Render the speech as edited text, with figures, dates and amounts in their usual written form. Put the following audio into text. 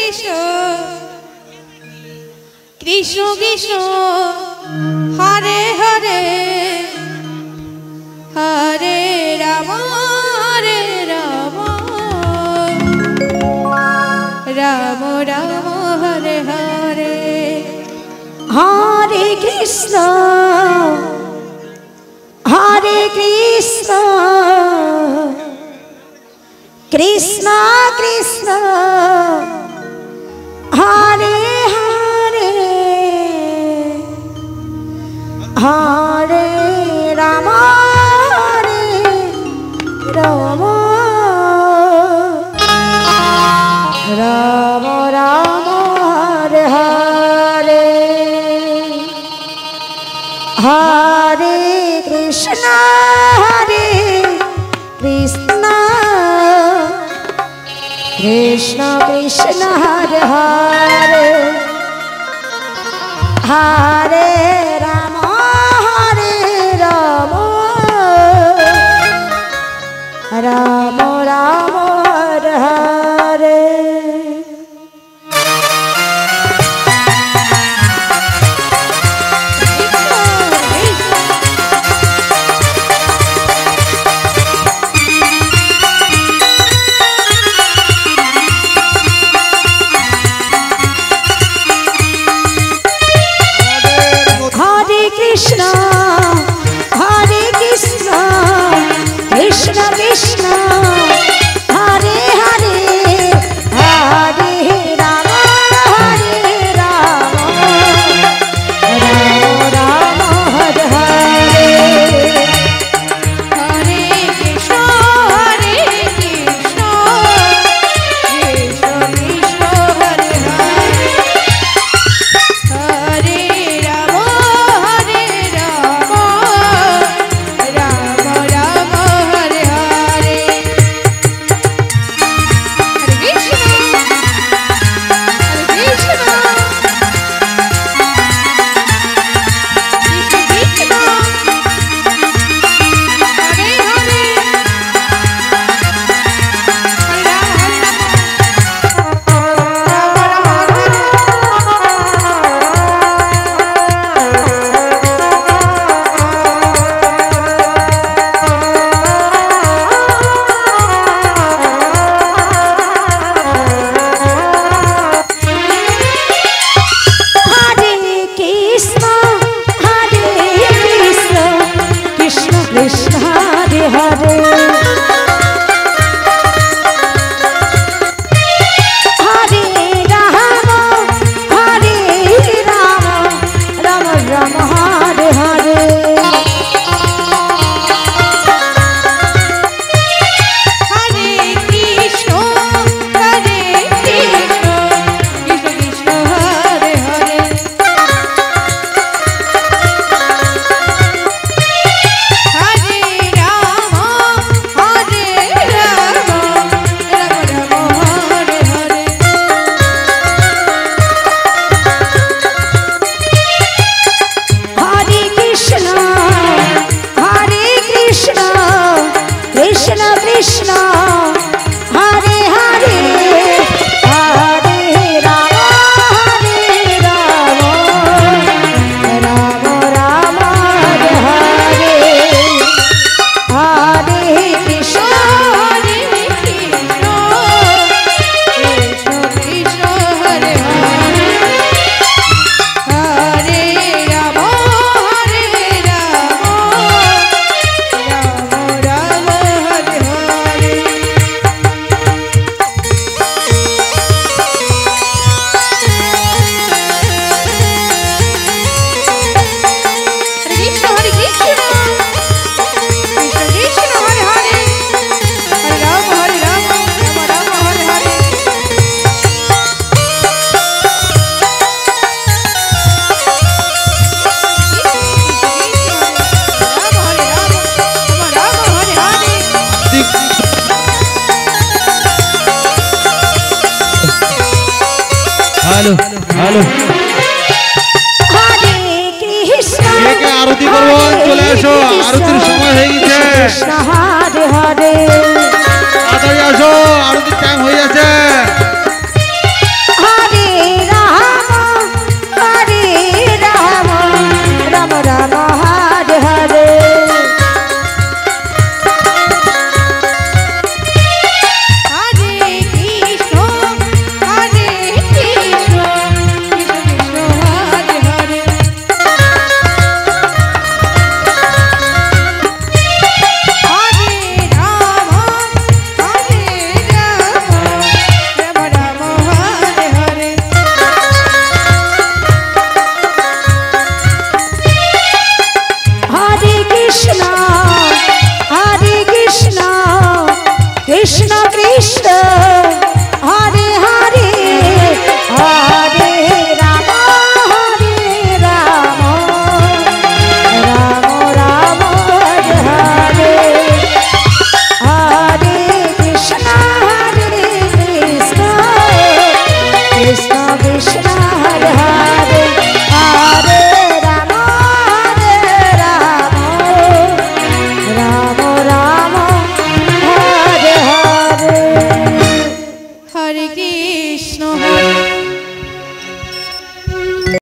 Krishna Krishna Krishna Hare Hare Hare Ram Ram Ram Hare Hare Hare Krishna Krishna Krishna Hare Hare Hare Ram Ram Ram Ram Hare Hare Hare Krishna Krishna Krishna Hare Hare Hare Ram Ram Ram Hare Hare Krishna Krishna Krishna Hare Hare Hare Ram Ram Ram Hare Hare Hare Krishna Krishna Krishna Hare Hare Hare Ram hello hello Hare Krishna के आरती करबो चले আসো आरतीर समय হয়ে গেছে हरे हरे তাড়াতাড়ি আসো আরতির টাইম হয়ে যাচ্ছে